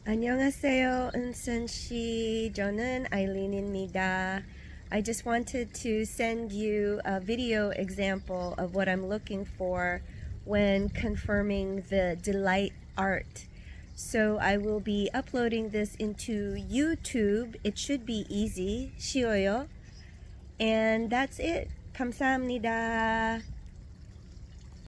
안녕하세요, 은순씨. 저는 아일린입니다. I just wanted to send you a video example of what I'm looking for when confirming the delight art. So I will be uploading this into YouTube. It should be easy. 쉬워요. And that's it. 감사합니다.